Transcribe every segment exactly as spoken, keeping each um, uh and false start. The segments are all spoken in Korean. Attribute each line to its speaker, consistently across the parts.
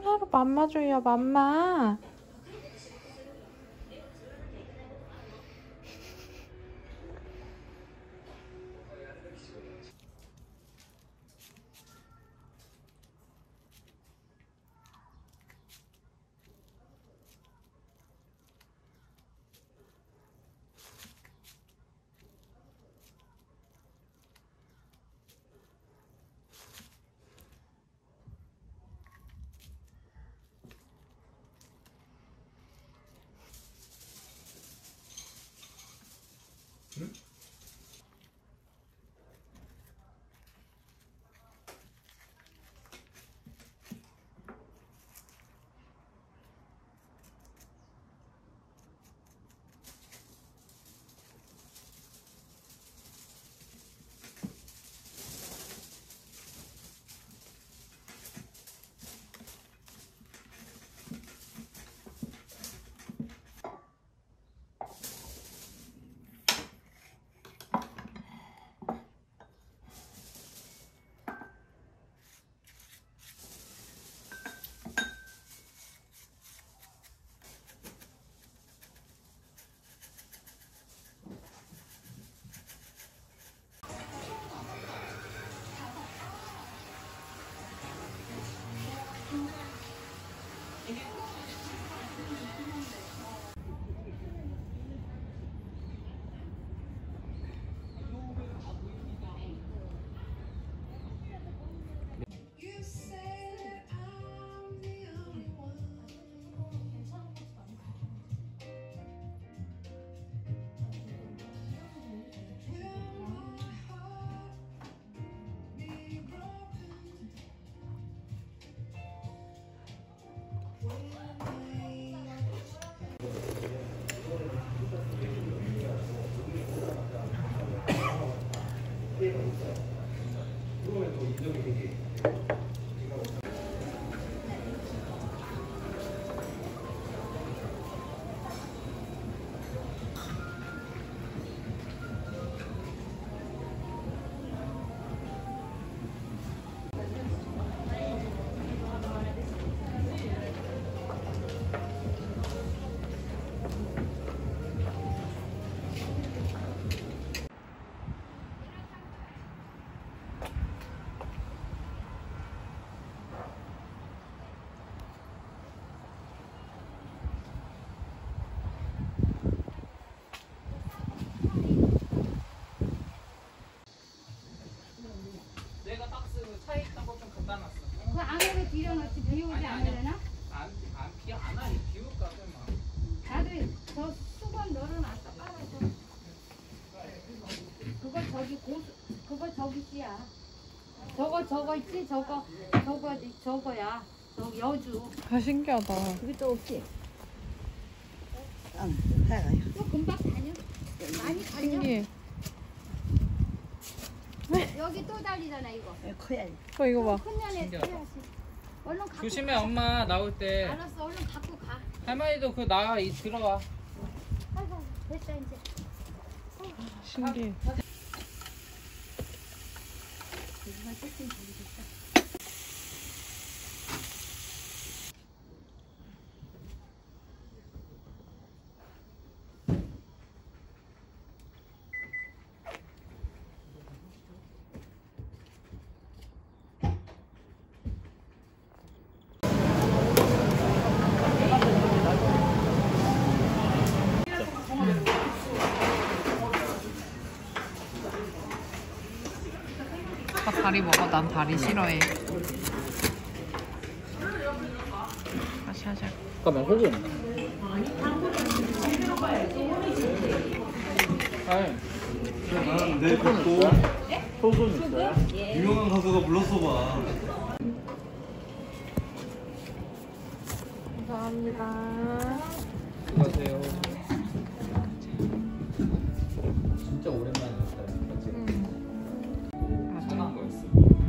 Speaker 1: 하루 맘마 줘요, 맘마.
Speaker 2: 응?
Speaker 3: 그 안으로 들여놓지 비 오지 않으려나?
Speaker 2: 안, 안, 비 안 와요. 비 올까, 설마.
Speaker 3: 나도 저 수건 널어놨어 빨아서. 그거 저기 고수, 그거 저기 씨야. 저거 저거 있지? 저거 저거 저거야. 저 여주.
Speaker 1: 아, 신기하다.
Speaker 3: 그게 또 없지?
Speaker 4: 응, 해가요.
Speaker 3: 또 금방 다녀. 많이 달려.
Speaker 1: 신기해.
Speaker 3: 여기 또 달리잖아 이거.
Speaker 4: 커야지.
Speaker 1: 어, 이거 봐.
Speaker 3: 큰 년에
Speaker 2: 신기하다.
Speaker 3: 해야지. 얼른 갖고
Speaker 2: 조심해,
Speaker 3: 가.
Speaker 2: 엄마 나올 때.
Speaker 3: 알았어 얼른 갖고 가.
Speaker 2: 할머니도 그 나와, 이 들어가.
Speaker 3: 아이고 됐다 이제.
Speaker 1: 신기해. 다 다리 먹어. 난 다리 싫어해. 다시 하자.
Speaker 2: 잠깐만, 소금. 아이,
Speaker 5: 네, 그것도
Speaker 2: 소금 있어요?
Speaker 5: 유명한 가수가 불렀어봐.
Speaker 1: 감사합니다.
Speaker 2: 수고하세요. 진짜 오랜만에 왔어요. 그치?
Speaker 1: 응. 맞아.
Speaker 2: 편한 거였어.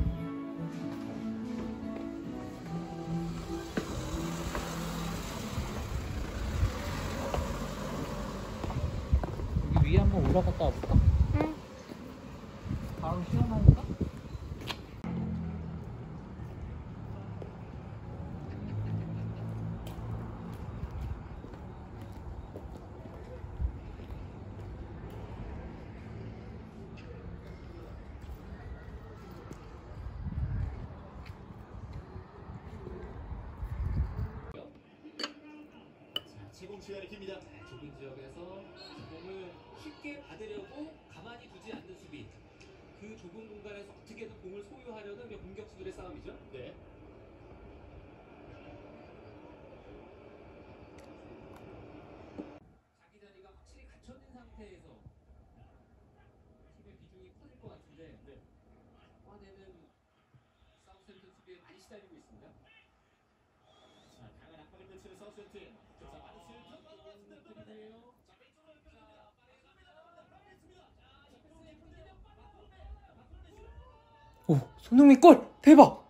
Speaker 2: 여기 위에 한번 올라갔다 와볼까?
Speaker 1: 응.
Speaker 2: 바로 시원하니까?
Speaker 4: 제공 시간이 깁니다.
Speaker 6: 좁은 지역에서 공을 쉽게 받으려고 가만히 두지 않는 수비. 그 좁은 공간에서 어떻게든 공을 소유하려는 그 공격수들의 싸움이죠.
Speaker 4: 네.
Speaker 6: 자기 자리가 확실히 갖춰진 상태에서 팀의 비중이 커질 것 같은데 네. 초반에는 사우스햄튼 수비에 많이 시달리고 있습니다.
Speaker 4: 자, 강한 압박을 펼치는 사우스햄튼. 자, 많은 수를 들어간 것 같은데 뚫어내네요. 자, 왼쪽으로 연결됩니다.
Speaker 7: 오, 손흥민 골! 대박!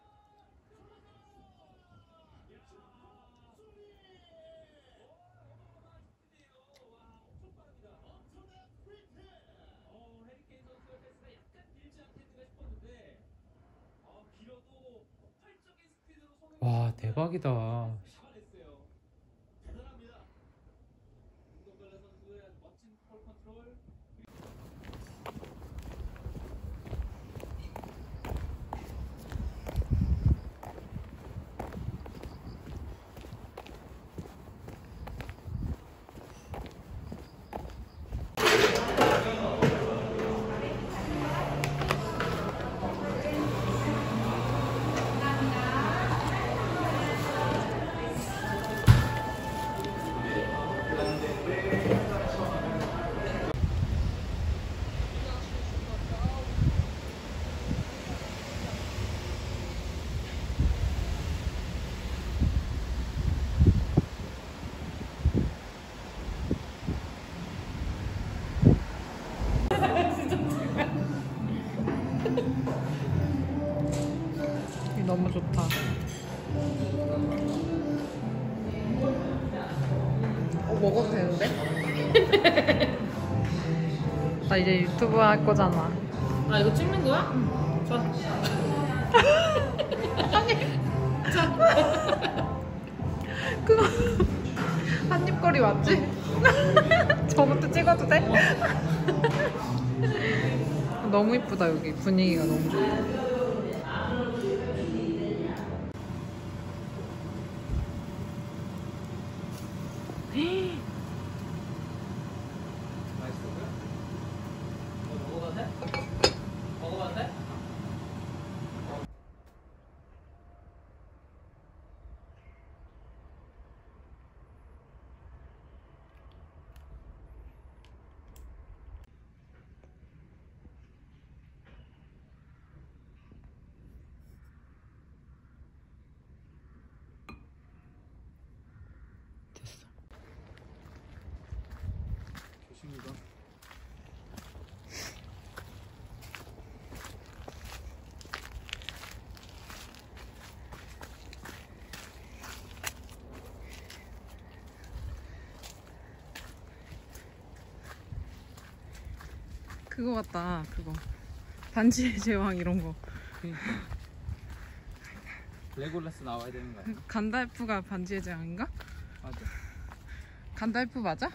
Speaker 7: 와, 대박이다.
Speaker 4: 대단합니다.
Speaker 6: 운동별로 선수의 멋진 볼 컨트롤.
Speaker 1: 여기 너무 좋다. 어, 먹어도 되는데? 나 이제 유튜브 할 거잖아.
Speaker 3: 아 이거 찍는 거야? 응. 자.
Speaker 1: 그거 한입거리 맞지? 저부터 찍어도 돼? 너무 이쁘다. 여기 분위기가 너무 좋다.
Speaker 2: 맛있어요? 먹어봐도 돼? 먹어봐도 돼?
Speaker 7: 됐어.
Speaker 2: 좋습니다.
Speaker 1: 그거 같다. 그거 반지의 제왕 이런 거.
Speaker 2: 그러니까. 레골라스 나와야 되는 거 아니야?
Speaker 1: 간달프가 반지의 제왕인가?
Speaker 2: 맞아.
Speaker 1: 간달프 맞아?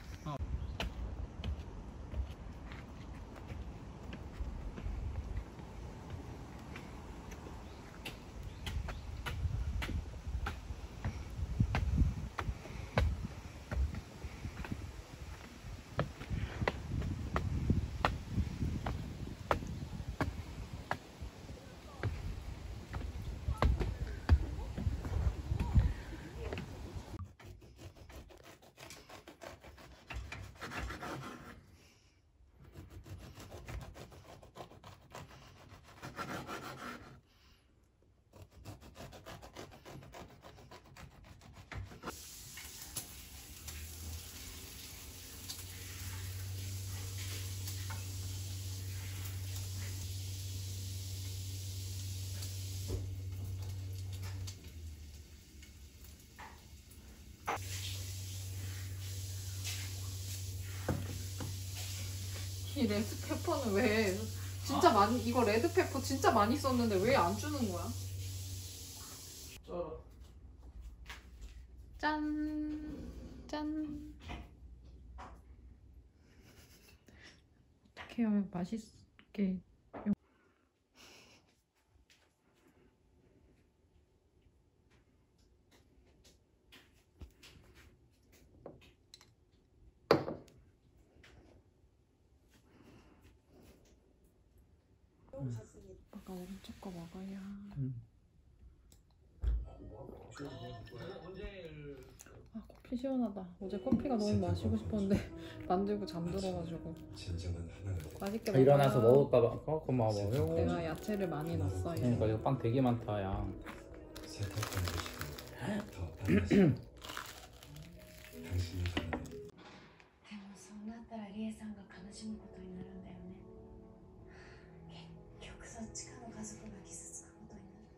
Speaker 1: 이 레드페퍼는 왜 진짜 많이 이거 레드페퍼 진짜 많이 썼는데 왜 안 주는 거야?
Speaker 2: 쩔어.
Speaker 1: 짠, 짠. 어떻게 하면 맛있게 아빠가 오른쪽 거 먹어요.
Speaker 7: 음.
Speaker 1: 아 커피 시원하다. 어제 커피가 너무 마시고 싶었는데 만들고 잠들어가지고. 맛있게
Speaker 7: 아,
Speaker 1: 먹어요.
Speaker 7: 일어나서 먹을까봐 어 고마워요.
Speaker 1: 내가 야채를 많이 넣었어요.
Speaker 7: 그러니까 이거 빵 되게 많다 야.
Speaker 8: でもそうなったらリエさんが悲しむことになるんだよね。結局そっちかの家族が傷つくことになる。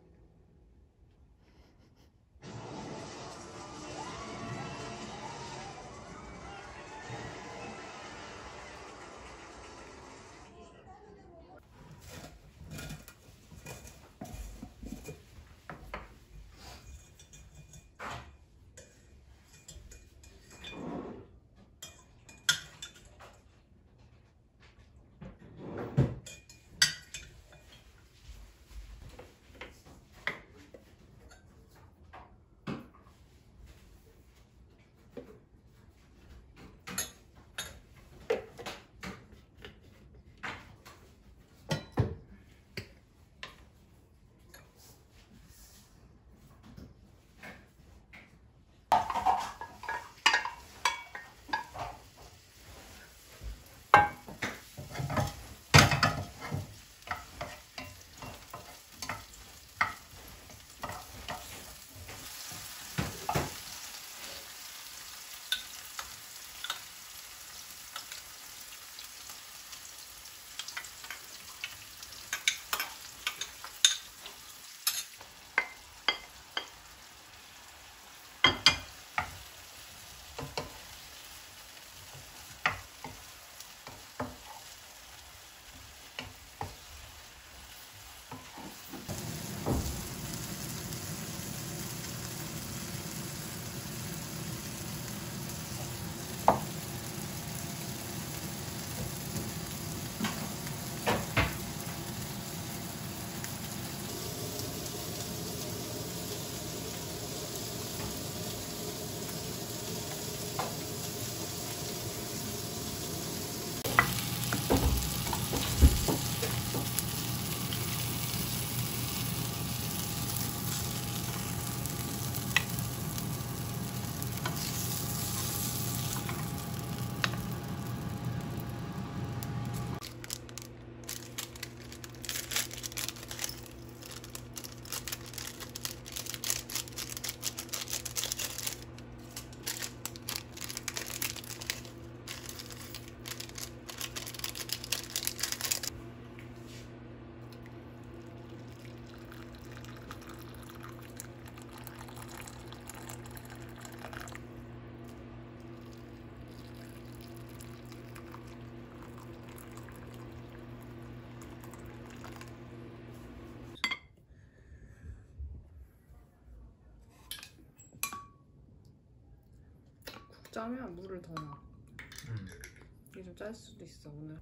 Speaker 1: 짜면 물을 더 넣어.
Speaker 7: 음.
Speaker 1: 이게 좀 짤 수도 있어 오늘.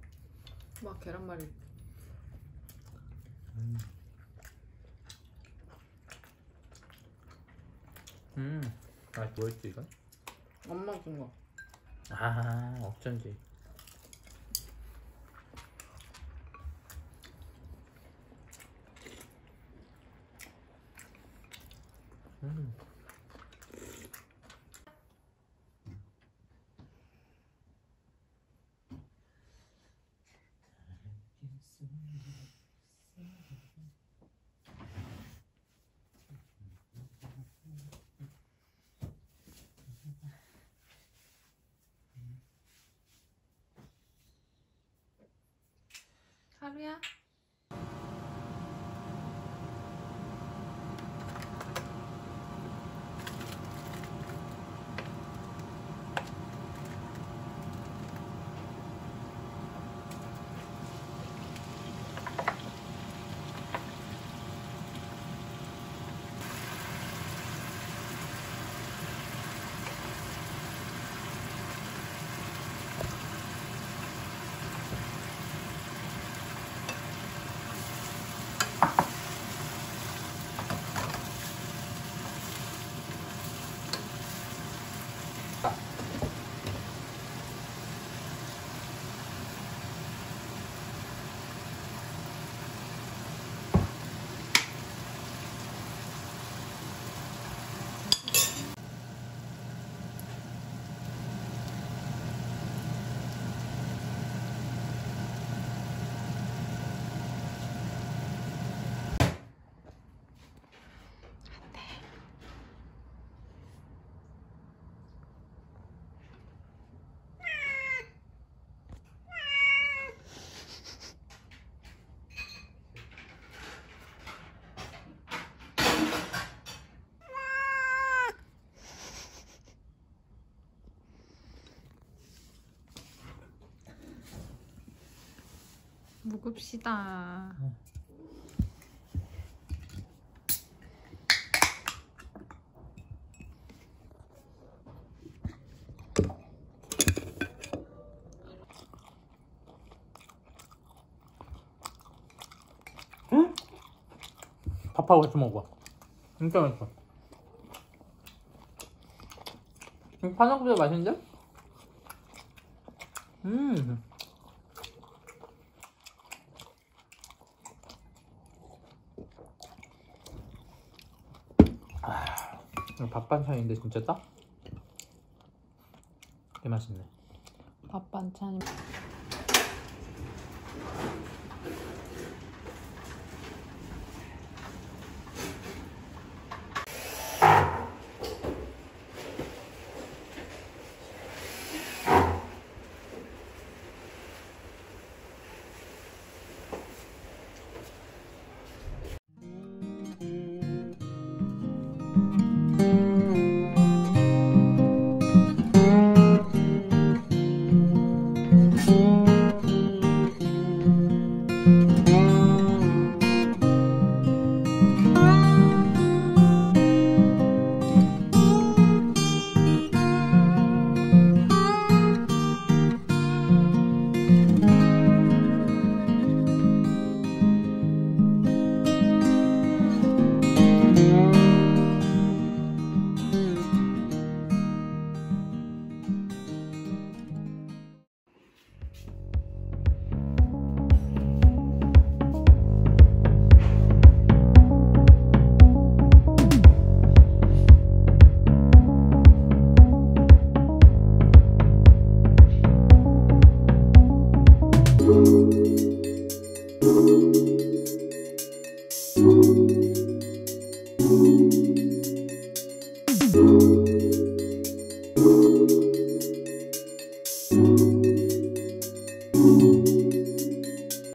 Speaker 1: 막 계란말이.
Speaker 7: 음. 음. 아 뭐였지 이건?
Speaker 1: 엄마 준 거.
Speaker 7: 아 어쩐지. 음.
Speaker 1: 하루야? 먹읍시다.
Speaker 7: 응? 밥하고 같이 먹어. 진짜 맛있어. 파나구보다 맛있는데? 음. 아, 밥 반찬인데 진짜 딱? 개 맛있네.
Speaker 1: 밥 반찬이.
Speaker 8: 음.